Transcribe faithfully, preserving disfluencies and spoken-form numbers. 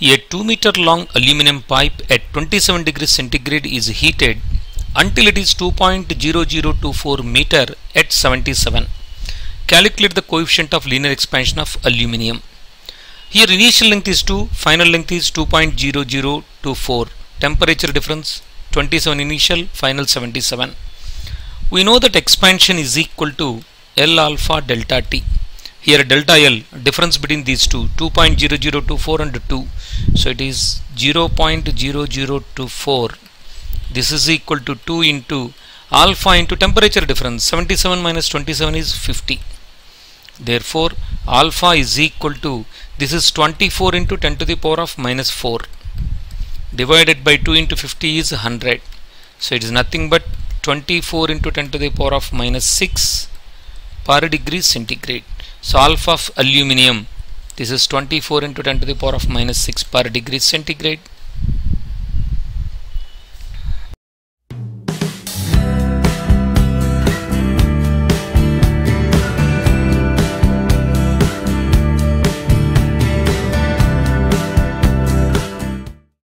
A two meter long aluminum pipe at twenty-seven degrees centigrade is heated until it is two point zero zero two four meter at seventy-seven. Calculate the coefficient of linear expansion of aluminium. Here initial length is two, final length is two point zero zero two four. Temperature difference twenty-seven initial, final seventy-seven. We know that expansion is equal to L alpha delta T. Here delta L, difference between these two, two point zero zero two four and two. So it is zero point zero zero two four. This is equal to two into alpha into temperature difference. seventy-seven minus twenty-seven is fifty. Therefore alpha is equal to, this is twenty-four into ten to the power of minus four divided by two into fifty is one hundred. So it is nothing but twenty-four into ten to the power of minus six per degree centigrade. So alpha of aluminium, this is twenty-four into ten to the power of minus six per degree centigrade.